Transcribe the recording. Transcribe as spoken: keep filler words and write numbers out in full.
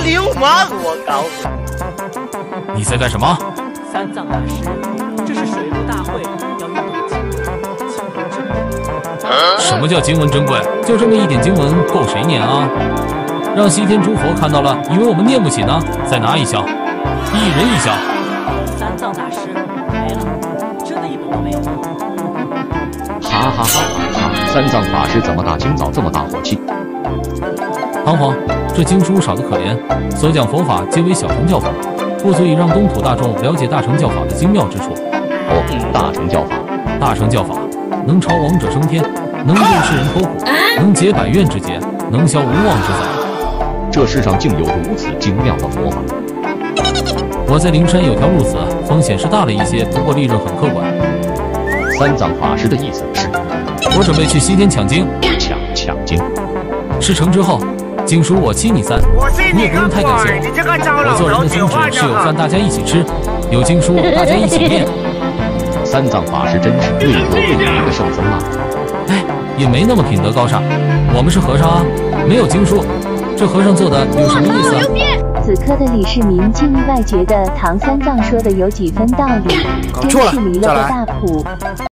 流氓！我告诉你，你在干什么？ 三藏大师，这是水陆大会要运动的经文，经文珍贵。 什么叫经文珍贵？就这么一点经文，够谁念啊？让西天诸佛看到了，以为我们念不起呢。再拿一箱，一人一箱。 三藏大师没了，真的一本都没有。 哈哈哈哈！三藏法师怎么大清早这么大火气？ 唐皇，这经书少得可怜，所讲佛法皆为小乘教法，不足以让东土大众了解大乘教法的精妙之处。 哦，大乘教法， 大乘教法能超亡者升天，能救世人脱苦，能解百怨之结，能消无妄之灾。 这世上竟有如此精妙的佛法！ 我在灵山有条路子，风险是大了一些，不过利润很可观。 三藏法师的意思是， 我准备去西天抢经。 抢抢经。 事成之后，经书我七你三，你也不用太感谢我。我做人的宗旨是有饭大家一起吃，有经书大家一起念。 三藏法师真是为国为民的圣僧啊！ 哎，也没那么品德高尚，我们是和尚啊，没有经书，这和尚做的有什么意思啊？ 此刻的李世民竟意外觉得唐三藏说的有几分道理，真是离了个大谱。